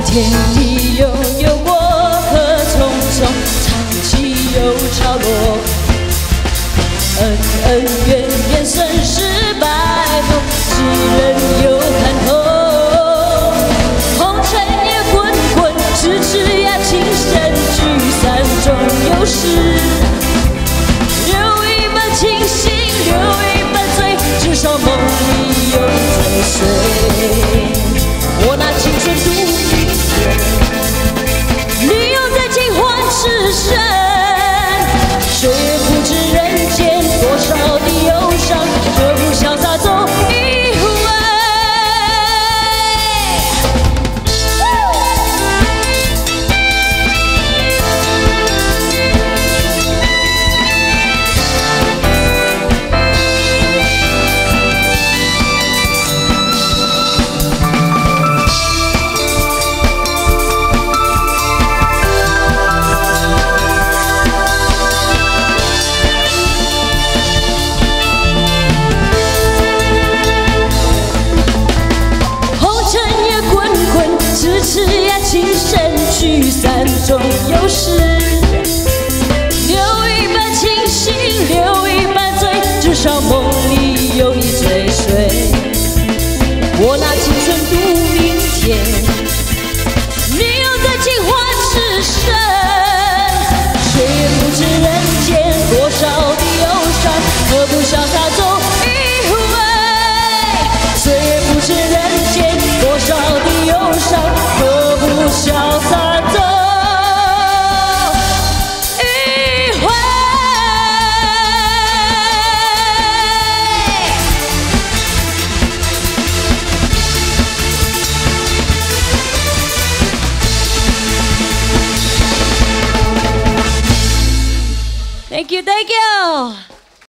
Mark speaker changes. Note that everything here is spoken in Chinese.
Speaker 1: 天地悠悠，过客匆匆，潮起又潮落。恩恩怨怨，生死白头，几人又看透？红尘也滚滚，咫尺呀，情深聚散终有时。留一半清醒，留一半醉，至少梦里有你追随。我拿青春赌明天，你又在尽欢痴身。岁月不知人间多少的忧伤，何不潇洒走一回？咫尺呀，情深聚散终有时。留一半清醒，留一半醉，至少梦里有你追随。我拿青春赌明天，你又在尽欢痴身。岁月不知人间多少的忧伤，何不潇洒走一回？岁月不知人间多少的忧伤，何不潇洒走一回？Thank you, thank you.